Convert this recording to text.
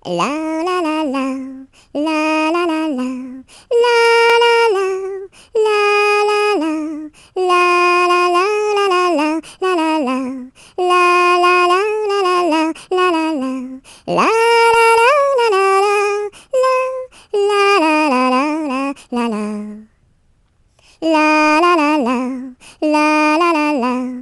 La la la la, la la la la, la la la, la la la, la la la la la la, la la la, la la la la la la, la la la, la la la la la la, la la la la la la, la la la la, la la la la.